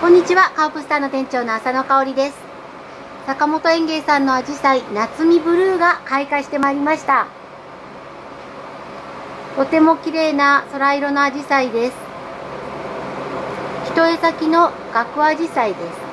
こんにちは、カープスターの店長の浅野香織です。坂本園芸さんのアジサイ、夏見ブルーが開花してまいりました。とても綺麗な空色のアジサイです。一重咲きのガクアジサイです。